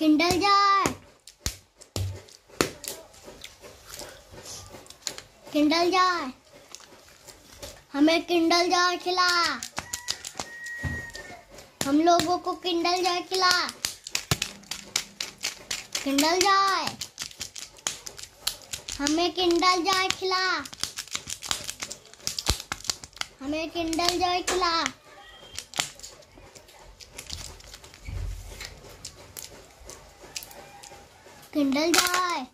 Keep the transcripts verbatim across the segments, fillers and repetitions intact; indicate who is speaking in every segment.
Speaker 1: Kindle Joy, Kinder Joy, हमें Kinder Joy खिला। हम लोगों को किंडल जॉय खिला। किंडल जॉय, हमें किंडल जॉय खिला। हमें किंडल जॉय खिला। किंडल जॉय,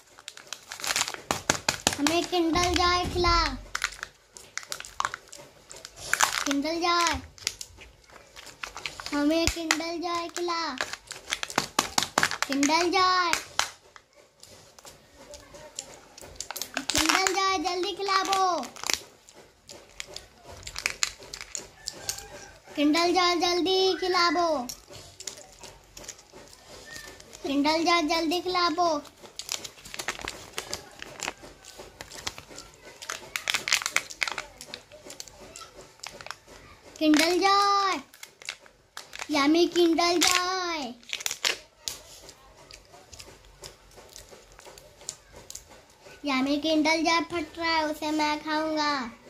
Speaker 1: हमें किंडल जॉय खिला। किंडल जॉय, हमें किंडल जॉय खिला। किंडल जॉय, किंडल जॉय जल्दी खिलाओ। किंडल जॉय जल्दी खिलाओ। किंडल जॉय जल्दी खिलाओ। Kinder Joy, yummy Kinder Joy. Yummy Kinder Joy फट रहा है, उसे मैं खाऊंगा।